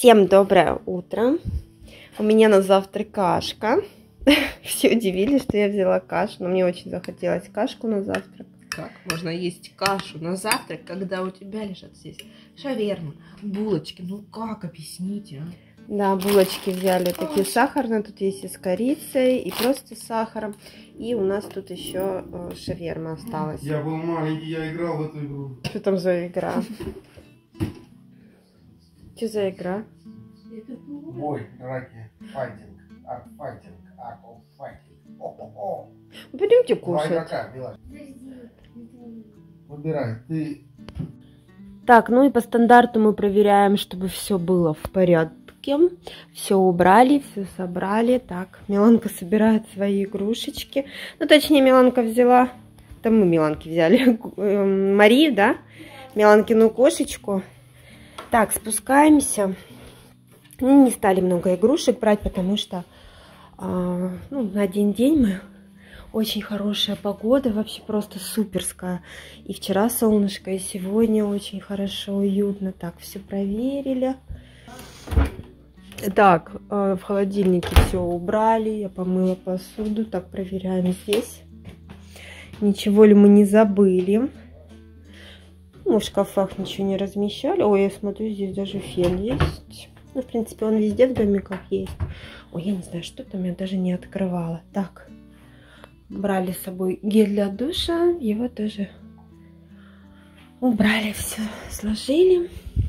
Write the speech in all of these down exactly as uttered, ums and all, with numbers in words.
Всем доброе утро. У меня на завтрак кашка. Все удивились, что я взяла кашу, но мне очень захотелось кашку на завтрак. Как можно есть кашу на завтрак, когда у тебя лежат здесь шаверма, булочки? Ну как, объясните, а? Да, булочки взяли такие сахарные, тут есть и с корицей, и просто с сахаром. И у нас тут еще шаверма осталась. Я был маленький, я играл в эту игру. Что там за игра? Что за игра? Бой, драки, файтинг, арт файтинг, арт оф файтинг. О-о-о. Пойдемте Два кушать. игрока, Милаш. Выбирай, ты... Так, ну и по стандарту мы проверяем, чтобы все было в порядке. Все убрали, все собрали. Так, Миланка собирает свои игрушечки. Ну, точнее, Миланка взяла... Там мы Миланки взяли. Марию, да? Миланкину кошечку. Так, спускаемся. Не стали много игрушек брать, потому что э, ну, на один день мы... Очень хорошая погода, вообще просто суперская. И вчера солнышко, и сегодня очень хорошо, уютно. Так, все проверили. Так, э, в холодильнике все убрали. Я помыла посуду. Так, проверяем здесь. Ничего ли мы не забыли. Ну, в шкафах ничего не размещали. Ой, я смотрю, здесь даже фен есть. Ну, в принципе, он везде в домиках есть. Ой, я не знаю, что там, я даже не открывала. Так, брали с собой гель для душа. Его тоже убрали, все сложили.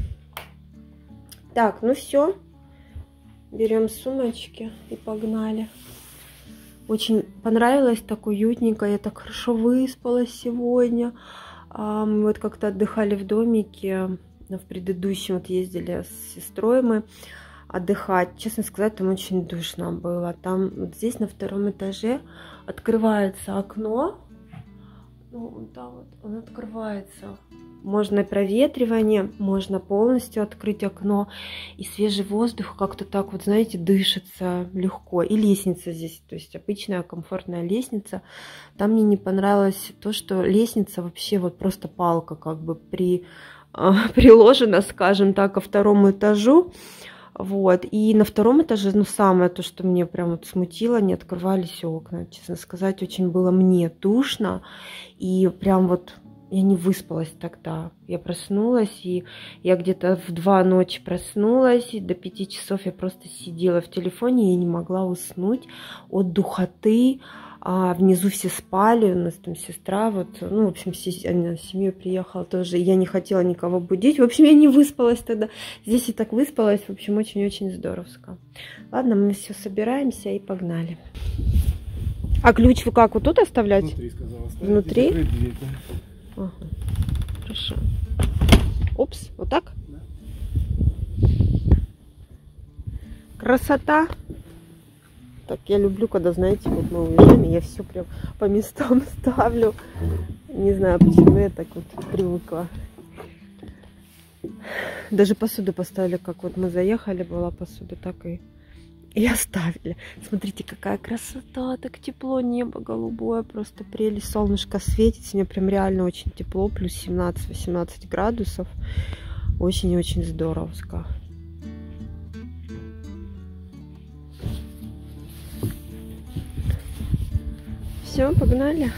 Так, ну все. Берем сумочки и погнали. Очень понравилось, так уютненько. Я так хорошо выспалась сегодня. Мы вот как-то отдыхали в домике. В предыдущем вот ездили с сестрой мы отдыхать. Честно сказать, там очень душно было. Там вот здесь на втором этаже открывается окно. Ну, да, вот он открывается. Можно проветривание, можно полностью открыть окно. И свежий воздух как-то так вот, знаете, дышится легко. И лестница здесь, то есть обычная комфортная лестница. Там мне не понравилось то, что лестница вообще вот просто палка как бы при, э, приложена, скажем так, ко второму этажу. Вот, и на втором этаже, ну, самое то, что мне прям вот смутило, не открывались окна. Честно сказать, очень было мне душно, и прям вот я не выспалась тогда. Я проснулась, и я где-то в два ночи проснулась, и до пяти часов я просто сидела в телефоне, и я не могла уснуть от духоты. А внизу все спали, у нас там сестра, вот, ну, в общем, она с семьей приехала тоже, и я не хотела никого будить, в общем, я не выспалась тогда, здесь и так выспалась, в общем, очень-очень здоровско. Ладно, мы все собираемся и погнали. А ключ вы как, вот тут оставлять? Внутри, сказала, Внутри? Дверь, да. Ага. Хорошо. Опс, вот так? Да. Красота! Так, я люблю, когда, знаете, вот мы уезжаем, и я все прям по местам ставлю. Не знаю, почему я так вот привыкла. Даже посуду поставили, как вот мы заехали, была посуда, так и, и оставили. Смотрите, какая красота, так тепло, небо голубое, просто прелесть, солнышко светит. Сегодня прям реально очень тепло, плюс семнадцать-восемнадцать градусов. Очень-очень здоровско. Все, погнали.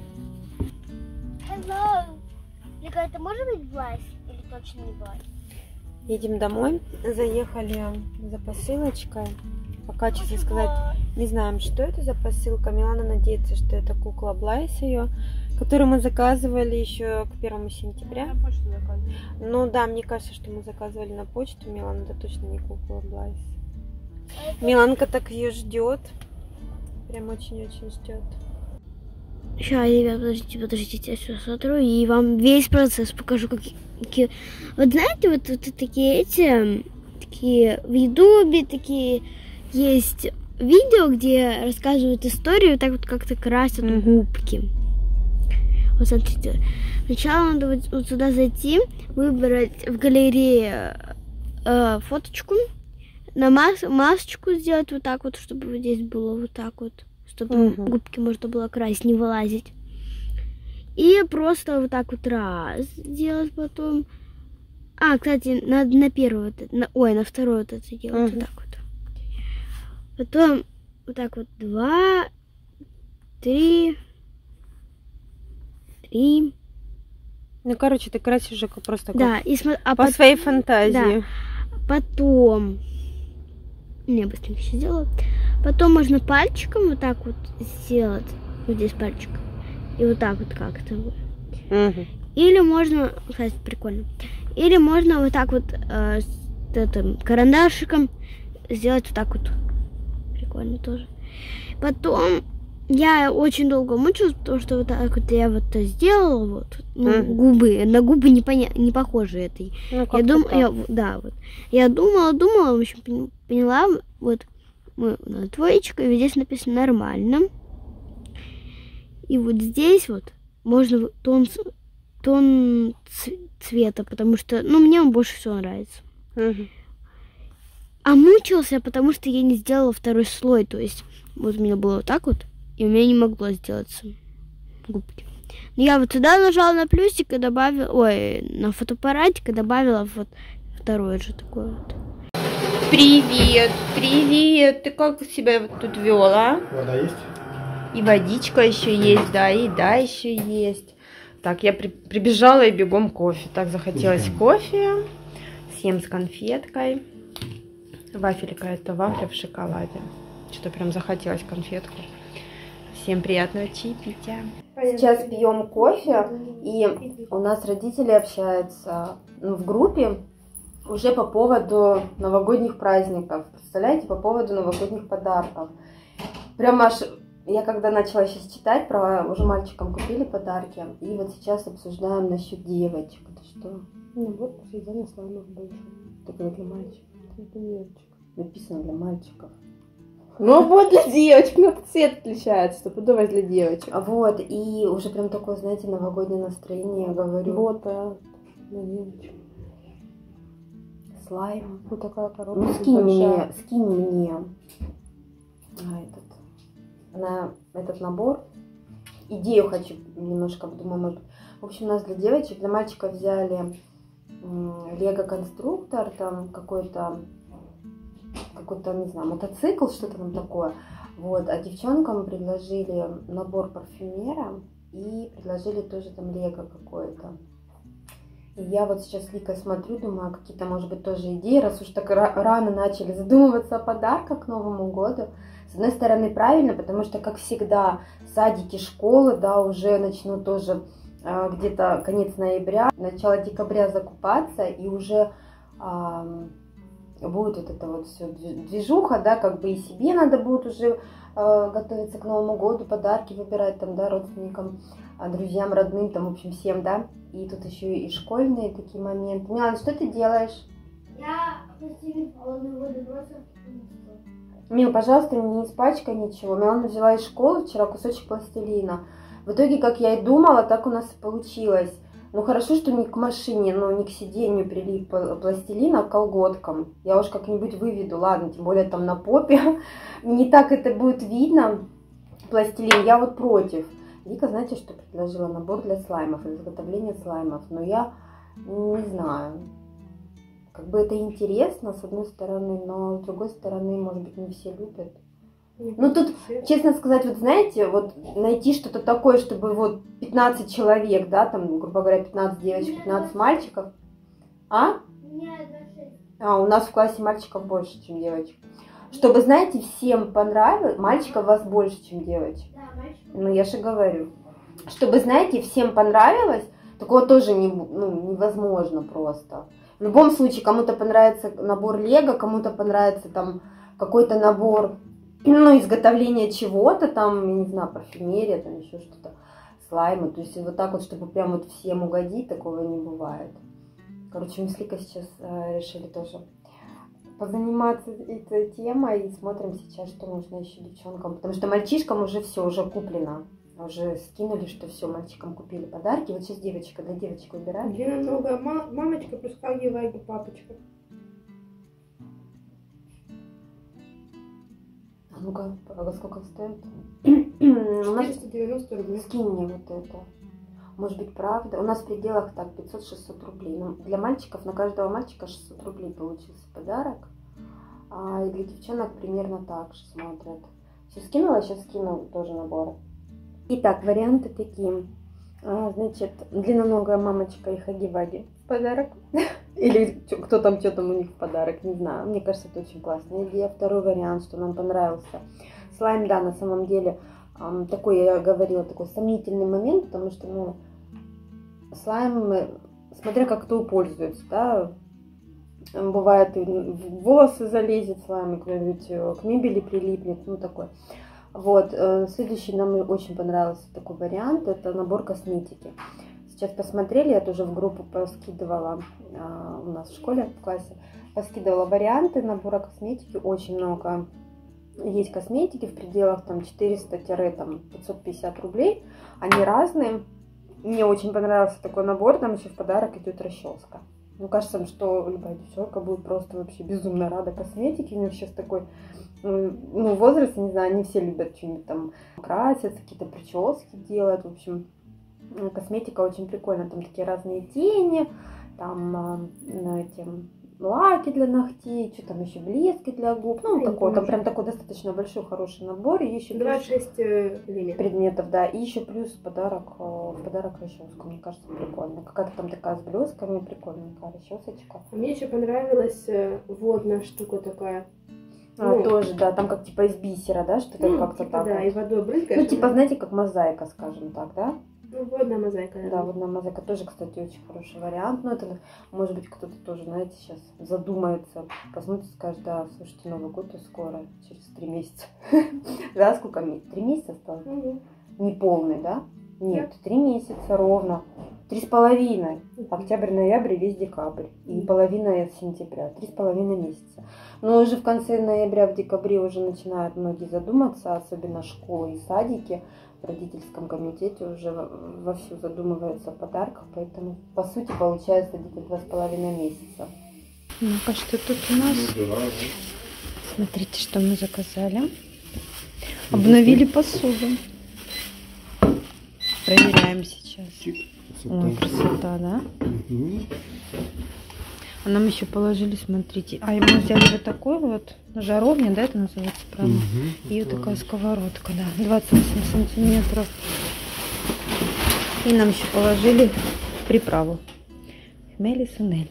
Hello. Лика, это может быть Блайс или точно не Блайс? Едем домой. Заехали за посылочкой. Пока, честно сказать, не знаем, что это за посылка. Милана надеется, что это кукла Блайс ее, которую мы заказывали еще к первому сентября. На почту заказывали. Ну да, мне кажется, что мы заказывали на почту. Милана, это точно не кукла Блайс. Миланка так ее ждет. Прям очень-очень ждет. Сейчас, ребят, подождите, подождите, я все сотру и вам весь процесс покажу, какие... Вот знаете, вот, вот такие эти, такие в Ютубе, такие есть видео, где рассказывают историю, так вот как-то красят mm-hmm. губки. Вот смотрите, сначала надо вот, вот сюда зайти, выбрать в галерее э, фоточку, на мас масочку сделать вот так вот, чтобы вот здесь было вот так вот. Чтобы угу. губки можно было красить, не вылазить. И просто вот так вот раз сделать потом. А, кстати, надо на первый вот это, на, ой, на второй вот это делать. Мгм. Вот так вот. Потом вот так вот два, три, три. Ну, короче, ты красишь же просто как Да, и смо- а по пот- своей фантазии. потом... Не, быстренько еще сделаю. Потом можно пальчиком вот так вот сделать. Вот здесь пальчик. И вот так вот как-то. Мгм. Или можно... Кстати, прикольно. Или можно вот так вот э, с этим карандашиком сделать вот так вот. Прикольно тоже. Потом я очень долго мучилась, потому что вот так вот я вот это сделала. Вот. Ну, Мгм. губы. На губы не, поня... не похожи этой. Ну, Я как-то дум... так. я, да, вот. Я думала, думала, в общем, пон- поняла, вот мы на двоечка, и здесь написано нормально. И вот здесь вот можно тон, ц- тон ц- цвета, потому что, ну, мне он больше всего нравится. Мгм. А мучился, потому что я не сделала второй слой, то есть вот у меня было вот так вот, и у меня не могло сделаться губки. Но я вот сюда нажала на плюсик и добавила, ой, на фотоаппаратик и добавила вот второе же такое вот. Привет, привет. Ты как себя вот тут вела? Вода есть? И водичка еще есть, да, и еда еще есть. Так, я при- прибежала и бегом кофе. Так захотелось кофе. Съем с конфеткой. Вафелька, это вафля в шоколаде. Что-то прям захотелось конфетку. Всем приятного чаепития. Сейчас пьем кофе, и у нас родители общаются, ну, в группе уже по поводу новогодних праздников. Представляете, по поводу новогодних подарков. Прям аж я когда начала сейчас читать про, уже мальчикам купили подарки, и вот сейчас обсуждаем насчет девочек. Это что? Ну вот, посредине слаймов больше. Только для мальчиков. Это девочек. Написано для мальчиков. Ну вот для девочек, ну цвет отличается, стопудово для девочек. А вот, и уже прям такое, знаете, новогоднее настроение, я говорю. Вот, да, для девочек. Слайм. Вот такая коробка. Ну скинь мне, большая. скинь мне а, этот, на этот набор. Идею хочу немножко, думаю, может... В общем, у нас для девочек, для мальчиков взяли лего-конструктор, там какой-то, какой-то, не знаю, мотоцикл, что-то там такое. Вот, а девчонкам предложили набор парфюмера и предложили тоже там лего какое-то. И я вот сейчас с Ликой смотрю, думаю, какие-то, может быть, тоже идеи, раз уж так рано начали задумываться о подарках к Новому году. С одной стороны, правильно, потому что, как всегда, садики, школы, да, уже начнут тоже э, где-то конец ноября, начало декабря закупаться, и уже э, будет вот это вот все движуха, да, как бы и себе надо будет уже э, готовиться к Новому году, подарки выбирать там, да, родственникам, друзьям, родным, там, в общем, всем, да. И тут еще и школьные такие моменты. Милана, что ты делаешь? Я пластилин холодной воды бросила. Мил, пожалуйста, не испачкай ничего. Милана взяла из школы вчера кусочек пластилина. В итоге, как я и думала, так у нас и получилось. Ну, хорошо, что не к машине, но не к сиденью прилип пластилин, а к колготкам. Я уж как-нибудь выведу, ладно, тем более там на попе. Не так это будет видно, пластилин. Я вот против. Вика, знаете, что предложила? Набор для слаймов, для изготовления слаймов. Но я не знаю. Как бы это интересно, с одной стороны, но с другой стороны, может быть, не все любят. Ну, тут, честно сказать, вот знаете, вот найти что-то такое, чтобы вот пятнадцать человек, да, там, грубо говоря, пятнадцать девочек, пятнадцать мальчиков. А? А, у нас в классе мальчиков больше, чем девочек. Чтобы, знаете, всем понравилось, мальчиков у вас больше, чем девочек. Ну, я же говорю. Чтобы, знаете, всем понравилось, такого тоже не, ну, невозможно просто. В любом случае, кому-то понравится набор лего, кому-то понравится там какой-то набор, ну, изготовления чего-то, там, я не знаю, парфюмерия, там еще что-то, слаймы. То есть вот так вот, чтобы прям вот всем угодить, такого не бывает. Короче, мы с Ликой сейчас э, решили тоже позаниматься этой темой и смотрим сейчас, что нужно еще девчонкам. Потому что мальчишкам уже все, уже куплено. Уже скинули, что все, мальчикам купили подарки. Вот сейчас девочка, для девочек выбирать. Где намного мамочка плюс хаги-ваги папочка. А ну-ка, а сколько стоит? четыреста девяносто рублей. Скинь мне вот это. Может быть, правда. У нас в пределах так пятьсот-шестьсот рублей. Ну, для мальчиков, на каждого мальчика шестьсот рублей получился подарок. А и для девчонок примерно так же смотрят. Все скинула, сейчас скину тоже наборы. Итак, варианты такие. А, значит, длинноногая мамочка и хаги-ваги в подарок. Или кто там, что там у них в подарок, не знаю. Мне кажется, это очень классная идея. Второй вариант, что нам понравился. Слайм, да, на самом деле, такой, я говорила, такой сомнительный момент, потому что, ну, слайм, смотря как кто пользуется, да, бывает, и в волосы залезет слайм, и кто-нибудь к мебели прилипнет, ну, такой. Вот, следующий нам очень понравился такой вариант, это набор косметики. Сейчас посмотрели, я тоже в группу поскидывала, у нас в школе, в классе, поскидывала варианты набора косметики, очень много есть косметики в пределах там четыреста-пятьсот пятьдесят рублей, они разные. Мне очень понравился такой набор, там еще в подарок идет расческа. Мне кажется, что любая девчонка будет просто вообще безумно рада косметике. У меня сейчас такой, ну, возраст, не знаю, не все любят что-нибудь там краситься, какие-то прически делать. В общем, косметика очень прикольная. Там такие разные тени, там эти лаки для ногтей, что там еще, блески для губ. Ну, Я такой, там тоже. прям такой достаточно большой, хороший набор. И еще двадцать шесть элементов. предметов, да. И еще плюс подарок, в подарок расческу. Мне кажется, прикольно. Какая-то там такая с блесками, прикольненькая расчесочка. Мне еще понравилась э, водная штука такая. А, Ну, тоже, да, там как типа из бисера, да, что-то ну, как-то типа, так. да, вот. и водой брызгаешь. Ну, типа, знаете, как мозаика, скажем так, да? Ну, водная мозаика. Да, водная мозаика тоже, кстати, очень хороший вариант. Но это, может быть, кто-то тоже, знаете, сейчас задумается, проснутся и скажет, да, слушайте, Новый год скоро, через три месяца. Да, сколько месяцев? Три месяца осталось? Не полный, да? Нет, три месяца ровно. Три с половиной. Октябрь, ноябрь, весь декабрь. И половина сентября. Три с половиной месяца. Но уже в конце ноября, в декабре уже начинают многие задуматься, особенно школы и садики. В родительском комитете уже вовсю задумываются о подарках. Поэтому, по сути, получается где-то два с половиной месяца. Ну-ка, что тут у нас? Смотрите, что мы заказали. Обновили посуду. Проверяем сейчас. Ой, красота, да? Угу. А нам еще положили, смотрите. А, и мы взяли вот такой вот, жаровня, да, это называется правильно? Угу. И вот такая сковородка, да, двадцать восемь сантиметров. И нам еще положили приправу. Хмель и сунель.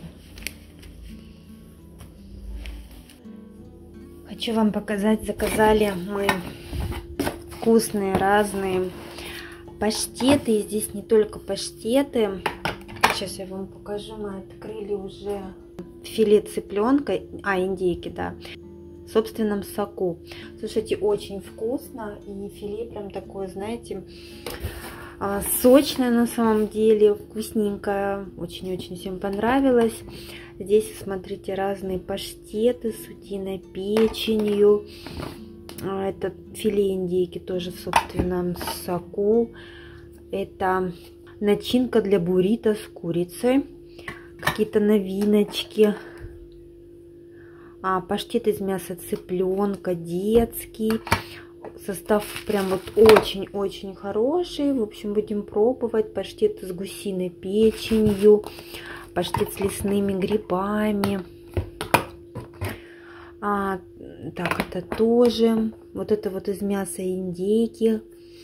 Хочу вам показать, заказали мы вкусные, разные паштеты. И здесь не только паштеты. Сейчас я вам покажу. Мы открыли уже филе цыпленка, а, индейки, да, в собственном соку. Слушайте, очень вкусно. И филе прям такое, знаете, сочное на самом деле, вкусненькое. Очень-очень всем понравилось. Здесь, смотрите, разные паштеты с утиной печенью. Это филе индейки тоже в собственном соку. Это начинка для буррито с курицей. Какие-то новиночки. А, паштет из мяса цыпленка, детский. Состав прям вот очень-очень хороший. В общем, будем пробовать. Паштет с гусиной печенью. Паштет с лесными грибами. А, так, это тоже. Вот это вот из мяса индейки.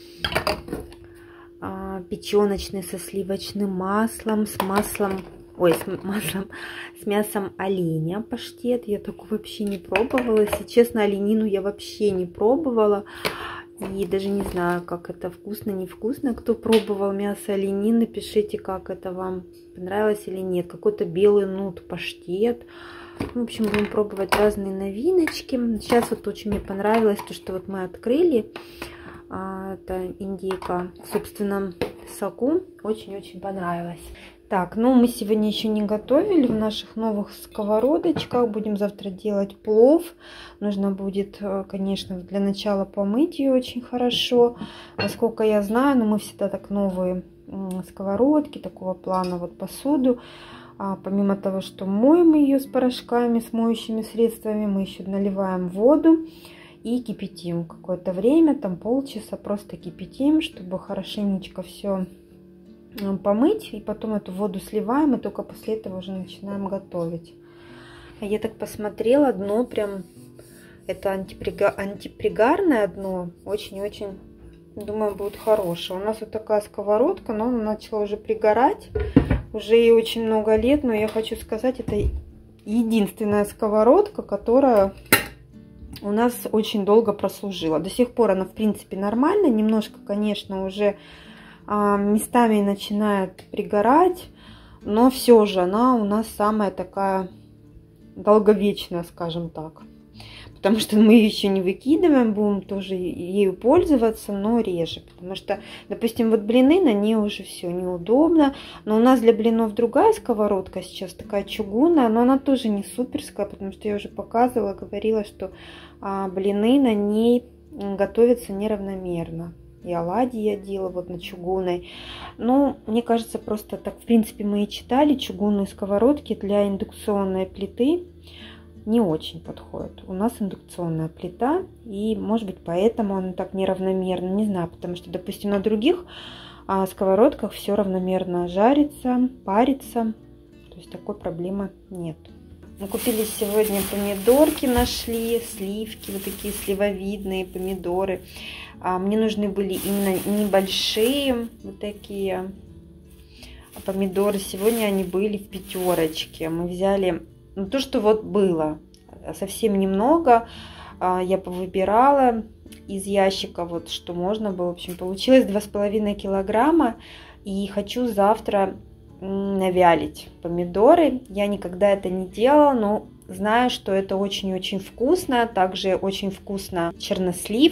А, печеночный со сливочным маслом. С маслом... Ой, с маслом, с мясом оленя паштет. Я такой вообще не пробовала. Если честно, оленину я вообще не пробовала. И даже не знаю, как это вкусно, невкусно. Кто пробовал мясо оленины, пишите, как это вам понравилось или нет. Какой-то белый нут паштет. В общем, будем пробовать разные новиночки. Сейчас вот очень мне понравилось то, что вот мы открыли. Это индейка в собственном соку. Очень-очень понравилось. Так, ну мы сегодня еще не готовили в наших новых сковородочках. Будем завтра делать плов. Нужно будет, конечно, для начала помыть ее очень хорошо. Насколько я знаю, но мы всегда так новые сковородки, такого плана вот посуду. А помимо того, что моем ее с порошками, с моющими средствами, мы еще наливаем воду и кипятим какое-то время, там полчаса просто кипятим, чтобы хорошенечко все помыть, и потом эту воду сливаем, и только после этого уже начинаем готовить. А я так посмотрела, дно прям, это антиприга... антипригарное дно, очень-очень, думаю, будет хорошее. У нас вот такая сковородка, но она начала уже пригорать, уже ей очень много лет, но я хочу сказать, это единственная сковородка, которая у нас очень долго прослужила. До сих пор она, в принципе, нормально, немножко, конечно, уже местами начинает пригорать, но все же она у нас самая такая долговечная, скажем так. Потому что мы ее еще не выкидываем, будем тоже ею пользоваться, но реже. Потому что, допустим, вот блины, на ней уже все неудобно. Но у нас для блинов другая сковородка сейчас, такая чугунная, но она тоже не суперская, потому что я уже показывала, говорила, что а, блины на ней готовятся неравномерно. И оладьи я делала вот на чугунной. Ну, мне кажется, просто так, в принципе, мы и читали, чугунные сковородки для индукционной плиты не очень подходят. У нас индукционная плита, и, может быть, поэтому она так неравномерно, не знаю, потому что, допустим, на других а, сковородках все равномерно жарится, парится, то есть такой проблемы нет. Мы купили сегодня помидорки, нашли, сливки, вот такие сливовидные помидоры. А, мне нужны были именно небольшие вот такие помидоры. Сегодня они были в пятерочке. Мы взяли, ну, то, что вот было, совсем немного. А, я повыбирала из ящика, вот что можно было. В общем, получилось два с половиной килограмма. И хочу завтра навялить помидоры. Я никогда это не делала, но знаю, что это очень-очень вкусно. Также очень вкусно чернослив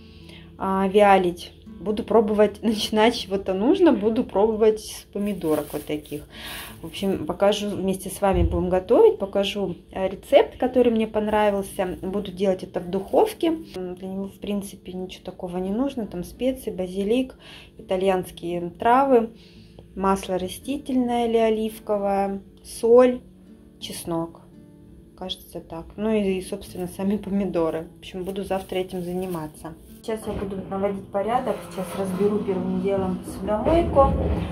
а, вялить. Буду пробовать, начинать с чего-то нужно, буду пробовать с помидорок вот таких. В общем, покажу, вместе с вами будем готовить, покажу рецепт, который мне понравился. Буду делать это в духовке. Для него, в принципе, ничего такого не нужно. Там специи, базилик, итальянские травы, масло растительное или оливковое, соль, чеснок. Кажется, так. Ну и, собственно, сами помидоры. В общем, буду завтра этим заниматься. Сейчас я буду наводить порядок. Сейчас разберу первым делом судомойку.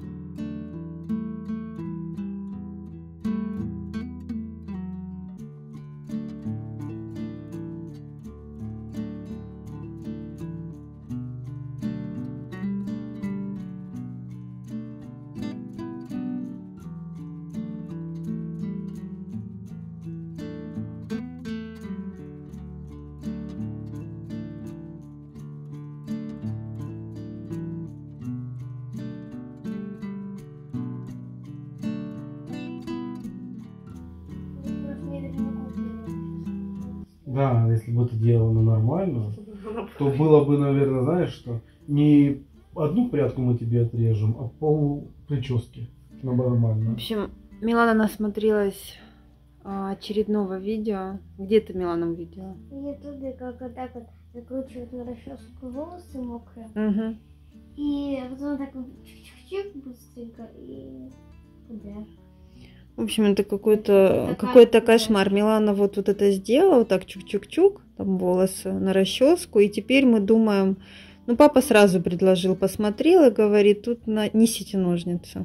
Да, если бы ты делала нормально, то было бы, наверное, знаешь что, не одну прядку мы тебе отрежем, а пол прически. Нормально. В общем, Милана насмотрелась а, очередного видео. Где ты, Милана, увидела? В ютубе как вот так вот закручивают на расческу волосы мокрые. Угу. И потом так вот чик-чик-чик быстренько и куда. В общем, это какой-то какой-то кошмар. Милана вот, вот это сделала, вот так чук-чук-чук, там волосы на расческу. И теперь мы думаем, ну, папа сразу предложил, посмотрел и говорит, тут на... несите ножницы.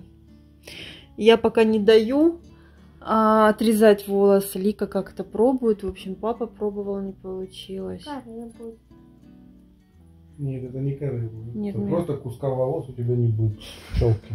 Я пока не даю а, отрезать волосы. Лика как-то пробует. В общем, папа пробовал, не получилось. Каре будет. Нет, это не коры будет. Нет, Это нет. просто куска волос у тебя не будет. Челки.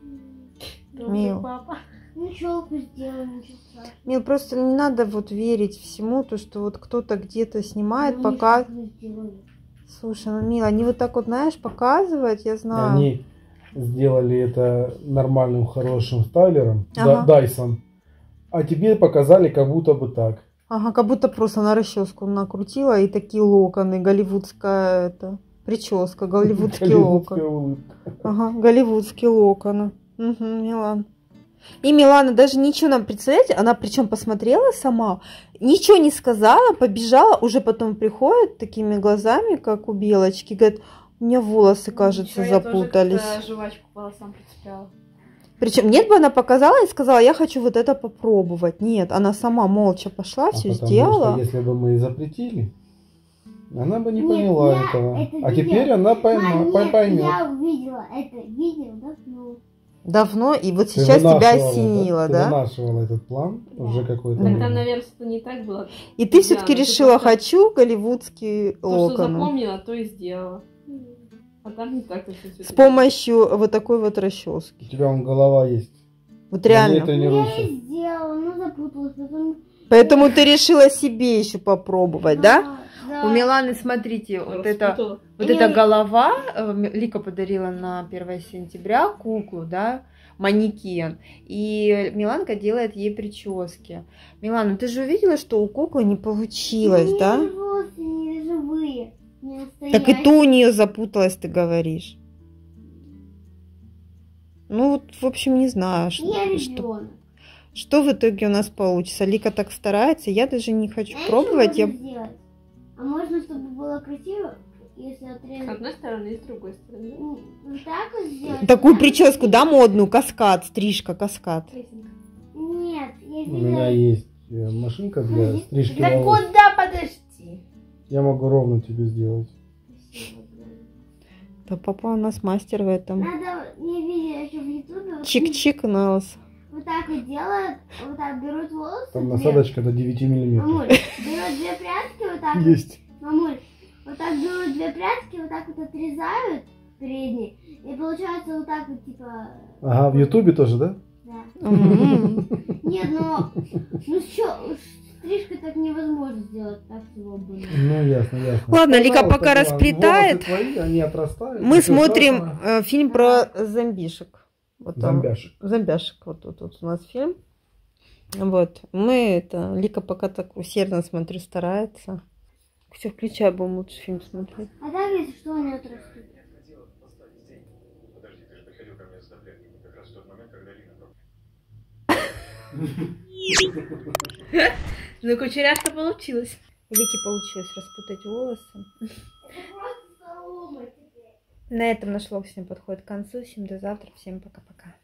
Мил. Папа. Ну, челку сделаем, ничего страшного. Мил, просто не надо вот верить всему, то, что вот кто-то где-то снимает, Ну, пока... ничего не сделали. Слушай, ну, Мила, они вот так вот, знаешь, показывают, я знаю. Они сделали это нормальным, хорошим стайлером, Ага. да, Dyson. А тебе показали как будто бы так. Ага, как будто просто на расческу накрутила, и такие локоны, голливудская это, прическа, голливудский Голливудская локон. улыбка. Ага, голливудские локоны. Угу, Милан. И Милана даже ничего нам, представляете, она причем посмотрела сама, ничего не сказала, побежала, уже потом приходит такими глазами, как у белочки, говорит, у меня волосы, кажется, Ничего, запутались. Я тоже как-то жвачку к волосам прицепляла. Причем нет бы она показала и сказала, я хочу вот это попробовать. Нет, она сама молча пошла, А все потому сделала. что если бы мы и запретили, она бы не Нет, поняла я этого. это А видела. теперь она пойма, А, нет, поймет. я увидела это видео, да, ну. Давно, и вот Ты сейчас тебя вынашивала, осенило, Ты да? вынашивала этот план уже какой-то. Так время. там, наверное, что-то не так было. И ты все-таки Да, ну ты решила, просто- хочу голливудские То, что локоны. запомнила, то и сделала. А там не так все. С помощью вот такой вот расчески. У тебя вон голова есть. Вот На ней реально. Я тренируйся. и сделала, ну запуталась, потом... Поэтому ты решила себе еще попробовать, да? Да. У Миланы, смотрите, вот это, вот Я- эта голова, э, М- Лика подарила на первое сентября куклу, да, манекен, и Миланка делает ей прически. Милана, ты же увидела, что у куклы не получилось, Нет, да? волосы не живые, не Так и настоящие. то у нее запуталась, ты говоришь. Ну вот, в общем, не знаю, что, Я что, ребенок. что в итоге у нас получится. Лика так старается, я даже не хочу Знаешь, пробовать. что Я... можно сделать? А можно, чтобы было красиво, если С отрезать... одной стороны и с другой стороны. м, Вот так вот сделать. Такую так прическу, вот да, модную, каскад, стрижка, каскад. Тресенька. Нет, я У меня видела... есть э, машинка для Подожди. стрижки Да волос. куда подожди? Я могу ровно тебе сделать. Да папа у нас мастер в этом. Надо, я видела еще в ютубе, вот, Чик-чик на вас. вот так вот делают, вот так берут волосы. Там две- насадочка до девяти миллиметров. Мамуль, берут две прядки вот так вот. Есть. Мамуль, вот так берут две прядки, вот так вот отрезают передние, и получается вот так вот, типа, Ага, в Ютубе тоже, да? да. М. Нет, но, ну что, стрижкой так невозможно сделать так свободно. Ну, ясно, ясно. Ладно, Лика Пожалуйста, пока Иван, расплетает. волосы твои, они отрастают. Мы Ничего смотрим страшного. э, фильм про зомбишек. Вот там. Зомбяшек. Зомбяшек. Вот тут вот у нас фильм. Вот. Мы это. Лика пока так усердно, смотрю, старается. Все, включай, будем лучше фильм смотреть. А так, если что, они отрастут. Подожди, ты же приходил ко мне с таблетками как раз в тот момент, когда Лина пропала. Ну, кучерявка получилась. Лике получилось распутать волосы. Это просто солома теперь. На этом наш влог сегодня подходит к концу. Всем до завтра. Всем пока-пока.